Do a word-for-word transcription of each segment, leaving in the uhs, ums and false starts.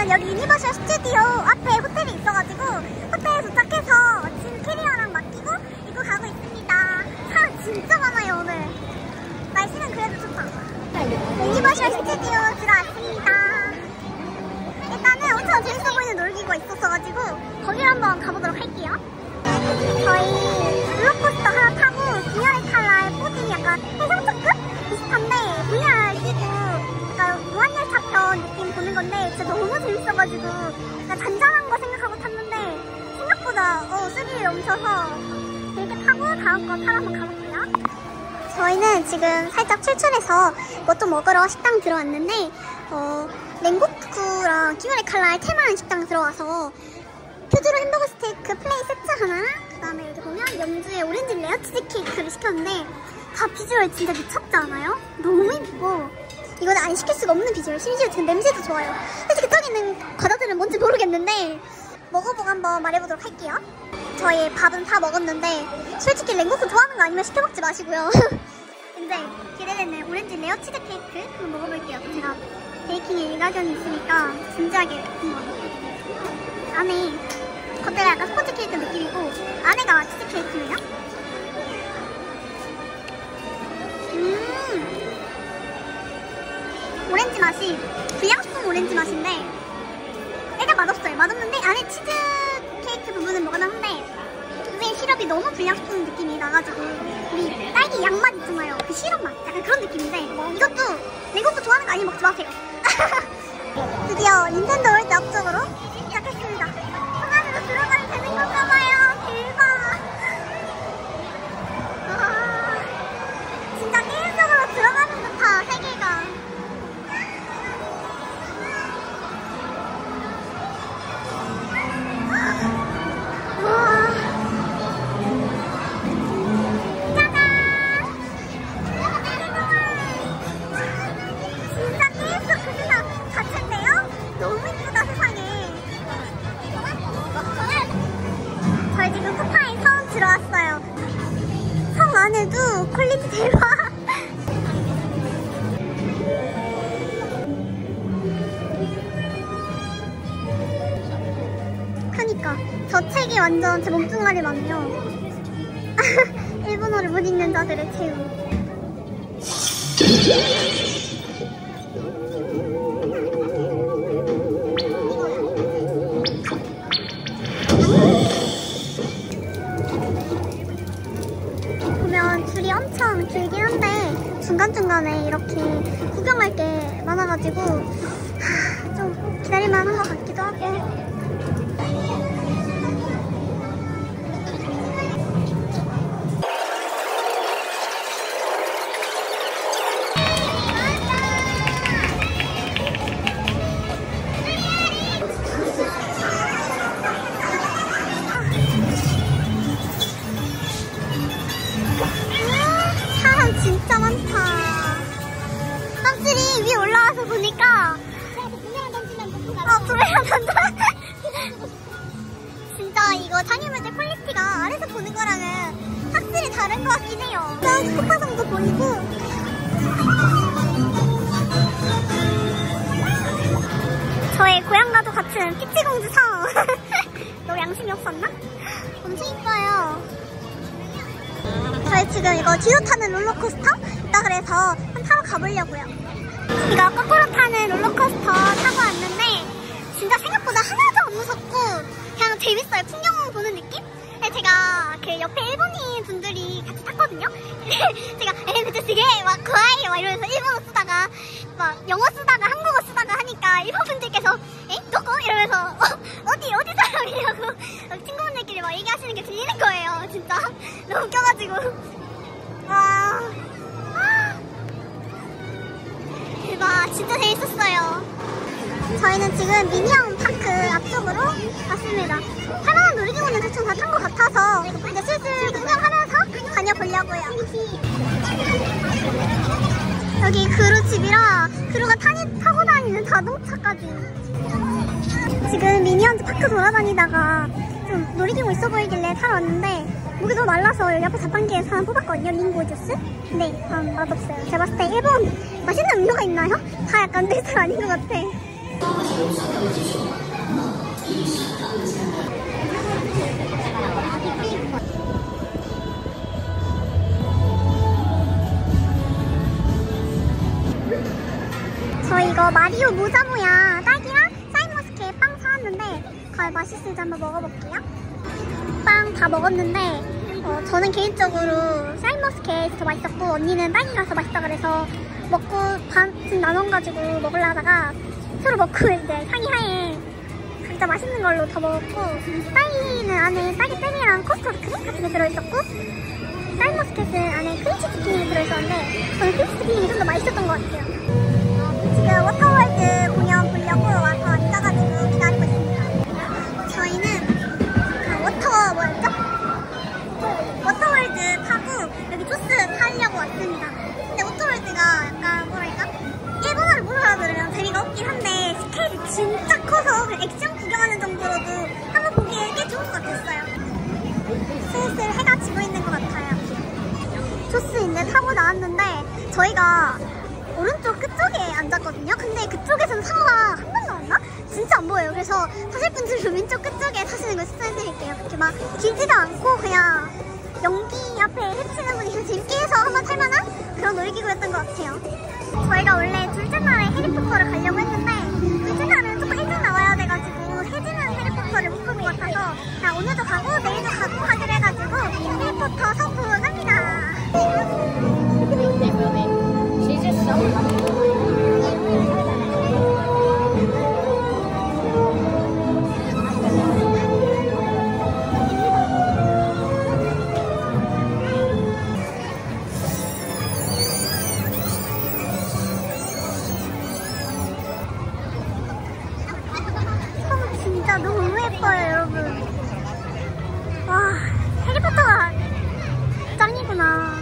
저희는 여기 유니버셜 스튜디오 앞에 호텔이 있어가지고 호텔에 도착해서 짐 캐리어랑 맡기고 입고 가고 있습니다. 사람 진짜 많아요 오늘. 날씨는 그래도 좋다. 유니버셜 스튜디오 들어왔습니다. 일단은 엄청 재밌어 보이는 놀이기구가 있었어가지고 거기를 한번 가보도록 할게요. 저희 롤러코스터 하나 타고 비어의 칼날 포딩이 약간 해상특급 비슷한데 브이알 끼고 약간 무한열차편 느낌 보는 건데 진짜 너무 재밌어가지고 약간 잔잔한 거 생각하고 탔는데 생각보다 어, 스릴이 넘쳐서 이렇게 타고 다음 거 타러 한번 가볼게요. 저희는 지금 살짝 출출해서 뭐 좀 먹으러 식당 들어왔는데 어, 랭고쿠랑 기멸의 칼날 테마한 식당 들어와서 퓨즈로 햄버거 스테이크 플레이 세트 하나랑 그 다음에 여기 보면 염주의 오렌지 레어 치즈 케이크를 시켰는데 다 비주얼 진짜 미쳤지 않아요? 너무 예쁘고 이거는 안 시킬 수가 없는 비주얼. 심지어 지금 냄새도 좋아요. 솔직히 저기 있는 과자들은 뭔지 모르겠는데 먹어보고 한번 말해보도록 할게요. 저희 밥은 다 먹었는데 솔직히 랭고쿠 좋아하는 거 아니면 시켜 먹지 마시고요. 근데 기대되는 오렌지 레어 치즈 케이크 한번 먹어볼게요. 제가 베이킹에 일가견이 있으니까 진지하게 한번. 안에 겉에가 약간 스포츠 케이크 느낌이고 안에가 치즈 케이크예요. 음 오렌지 맛이 불량식품 오렌지 맛인데 일단 맛없어요. 맛없는데 안에 치즈 케이크 부분은 뭐가 나는데 위에 시럽이 너무 불량식품 느낌이 나가지고 우리 딸기 양맛 있잖아요. 그 시럽 맛 약간 그런 느낌인데 이것도 랭고쿠 좋아하는 거 아니면 먹지 마세요. 드디어 닌텐도 월드 앞쪽으로 시작했습니다. 성 안으로 들어가면 되는 건가 봐요. 대박. 와, 진짜 게임 속으로 들어가는 듯한 세계가. 와. 저희 지금 쿠파에 처음 들어왔어요. 성 안에도 퀄리티 대박. 그니까 저 책이 완전 제 몸뚱아리 맞네요. 일본어를 못 읽는 자들의 체험. 줄이 엄청 길긴 한데 중간중간에 이렇게 구경할 게 많아가지고 하, 좀 기다릴만 한 것 같기도 하고. 진짜 많다. 확실히 위에 올라와서 보니까 어, 부메랑 던져. 진짜 이거 장애물들 퀄리티가 아래서 보는 거랑은 확실히 다른 것 같긴 해요. 저기 폭파성도 보이고 저의 고향과도 같은 피치공주 성. 너 양심이 없었나? 엄청 이뻐요. 저희 지금 이거 뒤로 타는 롤러코스터? 있다 그래서 한번 타러 가보려고요. 이거 거꾸로 타는 롤러코스터 타고 왔는데 진짜 생각보다 하나도 안 무섭고 그냥 재밌어요. 풍경 보는 느낌? 제가 그 옆에 일본인 분들이 같이 탔거든요. 제가 에레베트시게 막 고아이 막 이러면서 일본어 쓰다가 막 영어 쓰다가 한국어 쓰다가 하니까 일본 분들께서 에? 누구? 이러면서 어, 어디 어디 사람이냐고 친구분들끼리 막 얘기하시는 게 들리는 거예요. 진짜 너무 웃겨가지고 와 대박. 진짜 재밌었어요. 저희는 지금 미니언 파크 앞쪽으로 왔습니다. 할만한 놀이기구는 대충 다 탄 것 같아서 이제 슬슬 구경하면서 다녀보려고요. 여기 그루 집이라 그루가 타니, 타고 다니는 자동차까지. 지금 미니언즈 파크 돌아다니다가 좀 놀이기구 있어 보이길래 타러 왔는데 목이 너무 말라서 여기 앞에 자판기에서 하나 뽑았거든요. 링고 주스? 네, 아, 맛없어요. 제가 봤을 때 일본 맛있는 음료가 있나요? 다 약간 내 스타일 아닌 것 같아. 저 이거 마리오 모자 모양 딸기랑 샤인머스켓 빵 사왔는데 과연 맛있을지 한번 먹어볼게요. 빵 다 먹었는데 어, 저는 개인적으로 샤인머스켓이 더 맛있었고 언니는 딸기가 더 맛있다 그래서 먹고 반씩 나눠가지고 먹으려 하다가 서로 먹고 이제 상의하에 각자 맛있는 걸로 더 먹었고 딸기는 안에 딸기 잼이랑 커스터드 크림 같은 게 들어있었고 샤인머스켓은 안에 크림치즈 크림이 들어있었는데 저는 크림치즈 크림이 좀 더 맛있었던 것 같아요. 지금 워터월드 공연 보려고 와서 앉아가지고 기다리고 있습니다. 저희는 그 워터 뭐였죠? 워터월드 타고 여기 조스 타려고 왔습니다. 근데 워터월드가 약간 뭐랄까? 일본어를 못 알아들으면 재미가 없긴 한데 스케일이 진짜 커서 그냥 액션 구경하는 정도로도 한번 보기에 꽤 좋은 것 같았어요. 슬슬 해가 지고 있는 것 같아요. 조스 이제 타고 나왔는데 저희가 오른쪽 끝쪽에 앉았거든요. 근데 그쪽에서는 상어가 한 번 나왔나? 진짜 안 보여요. 그래서 타실 분들은 왼쪽 끝쪽에 타시는 걸 추천해드릴게요. 그렇게 막 길지도 않고 그냥 연기 앞에 해치는 분이 그냥 재밌게 해서 한번 탈만한 그런 놀이기구였던 것 같아요. 저희가 원래 둘째 날에 해리포터를 가려고 했는데 둘째 날은 조금 일찍 나와야 돼가지고 해지는 해리포터를 못 볼 것 같아서 그냥 오늘도 가고 내일도 가고 하기로 해가지고 해리포터 서부 갑니다. 진짜 너무 예뻐요, 여러분. 와, 해리포터가 짱이구나.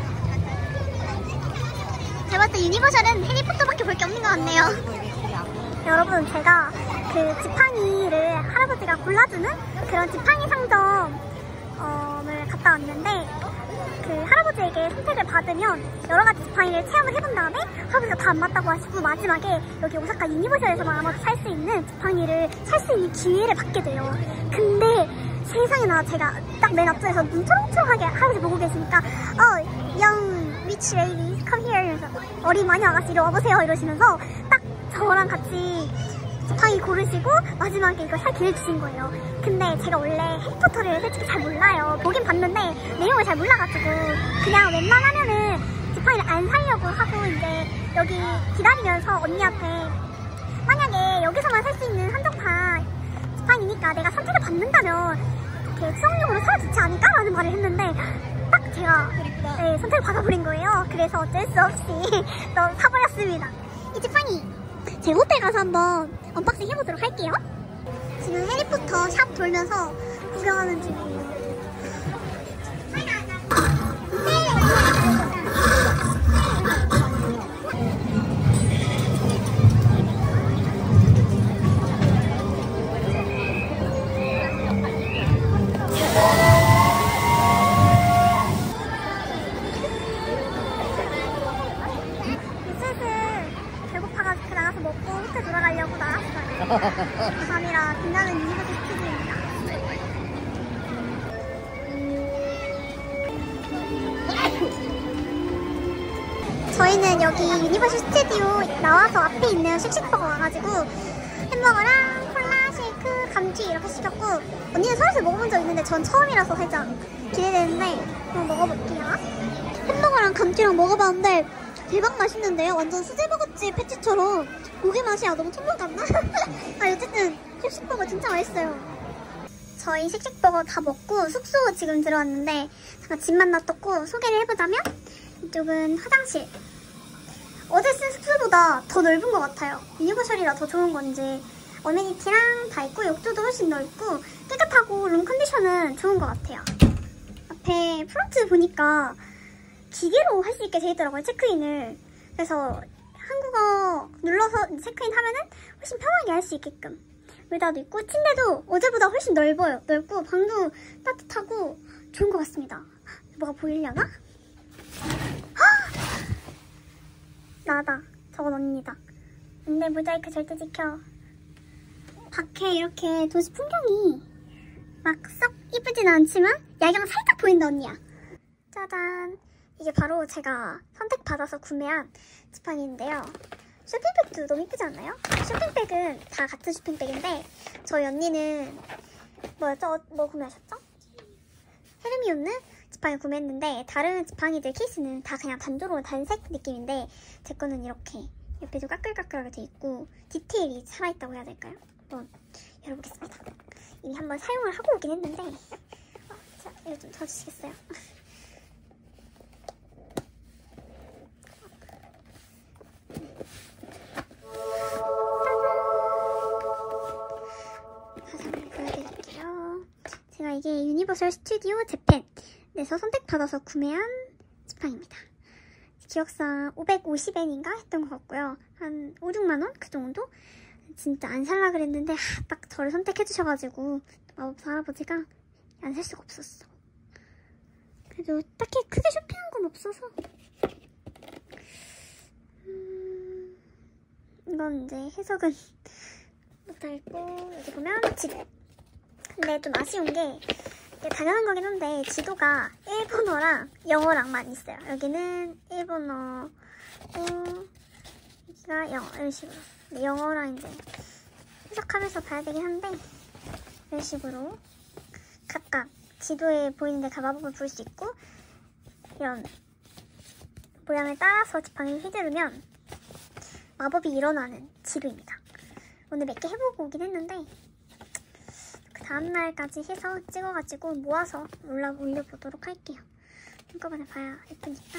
제가 봤을 때 유니버셜은 해리포터밖에 볼 게 없는 것 같네요. 여러분, 제가 그 지팡이를 할아버지가 골라주는 그런 지팡이 상점을 갔다 왔는데 그 할아버지에게 선택을 받으면 여러 가지 지팡이를 체험을 해본 다음에 할아버지가 다 안 맞다고 하시고 마지막에 여기 오사카 유니버셜에서만 아마도 살 수 있는 지팡이를 살 수 있는 기회를 받게 돼요. 근데 세상에나 제가 딱 맨 앞줄에서 눈 초롱초롱하게 할아버지 보고 계시니까 어, young rich lady come here 이러면서 어린 마녀 아가씨 이리 와보세요 이러시면서 딱 저랑 같이 지팡이 고르시고 마지막에 이거 살 기회를 주신 거예요. 근데 제가 원래 해리포터를 솔직히 잘 몰라요. 보긴 봤는데 내용을 잘 몰라가지고 그냥 웬만하면은 지팡이를 안 사려고 하고 이제 여기 기다리면서 언니한테 만약에 여기서만 살 수 있는 한정판 지팡이니까 내가 선택을 받는다면 이렇게 추억용으로 사야 좋지 않을까? 라는 말을 했는데 딱 제가 네, 선택을 받아버린 거예요. 그래서 어쩔 수 없이 또 사버렸습니다. 이 지팡이 제 호텔 가서 한번 언박싱 해보도록 할게요. 지금 해리포터 샵 돌면서 구경하는 중이에요. 감사합니다. 빛나는 유니버셜 스튜디오입니다. 저희는 여기 유니버셜 스튜디오 나와서 앞에 있는 쉑쉑버거 와가지고 햄버거랑 콜라, 쉐이크, 감튀 이렇게 시켰고 언니는 서울에서 먹어본 적 있는데 전 처음이라서 살짝 기대되는데 한번 먹어볼게요. 햄버거랑 감튀랑 먹어봤는데 대박 맛있는데요? 완전 수제버거집 패치처럼 고기 맛이야. 너무 천국 같나? 아, 어쨌든 쉑쉑버거 진짜 맛있어요. 저희 쉑쉑버거 다 먹고 숙소 지금 들어왔는데 잠깐 짐만 놔뒀고 소개를 해보자면 이쪽은 화장실. 어제 쓴 숙소보다 더 넓은 것 같아요. 유니버셜이라 더 좋은 건지 어메니티랑 다 있고 욕조도 훨씬 넓고 깨끗하고 룸 컨디션은 좋은 것 같아요. 앞에 프론트 보니까 기계로 할 수 있게 돼 있더라고요, 체크인을. 그래서 한국어 눌러서 체크인 하면은 훨씬 편하게 할 수 있게끔 의자도 있고 침대도 어제보다 훨씬 넓어요. 넓고 방도 따뜻하고 좋은 것 같습니다. 뭐가 보이려나? 헉! 나다. 저건 언니다. 근데 모자이크 절대 지켜. 밖에 이렇게 도시 풍경이 막 썩 이쁘진 않지만 야경 살짝 보인다 언니야. 짜잔! 이게 바로 제가 선택받아서 구매한 지팡이인데요. 쇼핑백도 너무 이쁘지 않나요? 쇼핑백은 다 같은 쇼핑백인데 저희 언니는 뭐였죠? 뭐 구매하셨죠? 헤르미온느 지팡이 구매했는데 다른 지팡이들 케이스는 다 그냥 단조로운 단색 느낌인데 제 거는 이렇게 옆에도 까끌까끌하게 돼 있고 디테일이 살아있다고 해야 될까요? 한번 열어보겠습니다. 이미 한번 사용을 하고 오긴 했는데 어, 자, 이거 좀 도와주시겠어요? 사진 보여드릴게요. 제가 이게 유니버설 스튜디오 재팬에서 선택받아서 구매한 지팡이입니다. 기억상 오백오십 엔인가 했던 것 같고요. 한 오, 육만 원? 그 정도? 진짜 안 살라 그랬는데 하, 딱 저를 선택해주셔가지고 마법사 할아버지가 안 살 수가 없었어. 그래도 딱히 크게 쇼핑한 건 없어서 음, 이건 이제 해석은 못하겠고 여기 보면 지도. 근데 좀 아쉬운 게 당연한 거긴 한데 지도가 일본어랑 영어랑만 있어요. 여기는 일본어, 어, 여기가 영어 이런 식으로. 근데 영어랑 이제 해석하면서 봐야 되긴 한데 이런 식으로 각각 지도에 보이는 데가 마법을 부를 수 있고 이런 모양을 따라서 지팡이를 휘두르면 마법이 일어나는 지도입니다. 오늘 몇 개 해보고 오긴 했는데 그 다음날까지 해서 찍어가지고 모아서 올라, 올려보도록 할게요. 한꺼번에 봐야 예쁘니까.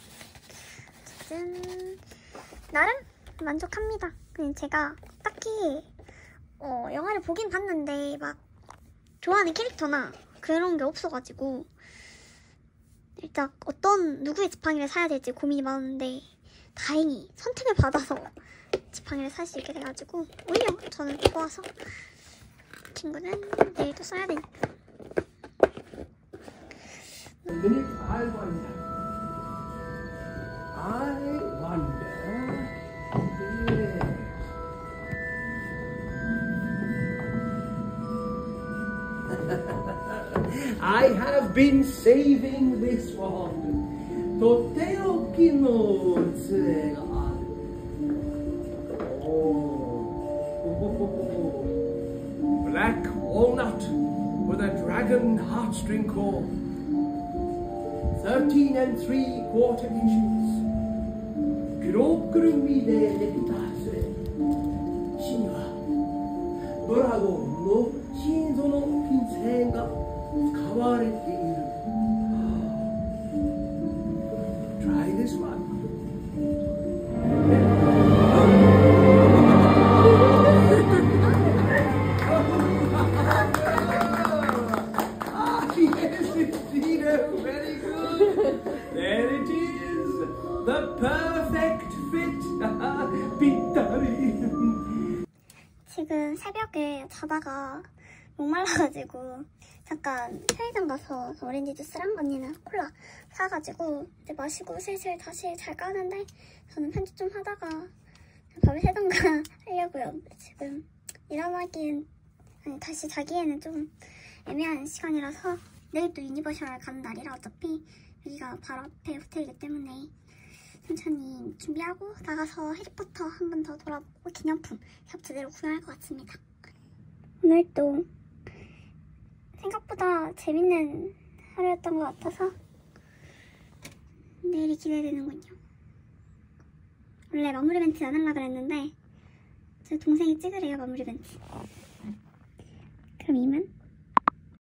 어쨌든 나름 만족합니다. 그냥 제가 딱히 어, 영화를 보긴 봤는데 막 좋아하는 캐릭터나 그런 게 없어가지고 일단 어떤 누구의 지팡이를 사야 될지 고민이 많았는데 다행히 선택을 받아서 지팡이를 살 수 있게 돼가지고 오히려 저는 좋아서 친구는 내일 또 써야 되니까. I wonder. I wonder. Yes. I have been saving this one. とっておきの杖がある。Black walnut with a dragon heartstring core. Thirteen and three quarter inches. 黒くるみでできた杖。地にはドラゴンの心臓のピン線が使われている。Try this one. The perfect fit. 삐따리. 지금 새벽에 자다가 목말라가지고 잠깐 편의점 가서 오렌지 주스랑 언니는 콜라 사가지고 이제 마시고 슬슬 다시 잘 까는데 저는 편집 좀 하다가 밥을 새던가 하려고요. 지금 일어나기엔 아니 다시 자기에는 좀 애매한 시간이라서 내일 또 유니버셜 가는 날이라 어차피 여기가 바로 앞에 호텔이기 때문에 천천히 준비하고 나가서 해리포터 한 번 더 돌아보고 기념품 샵 제대로 구경할 것 같습니다. 오늘도 생각보다 재밌는 하루였던 것 같아서 내일이 기대되는군요. 원래 마무리 멘트 안 하려고 그랬는데 제 동생이 찍으래요 마무리 멘트. 그럼 이만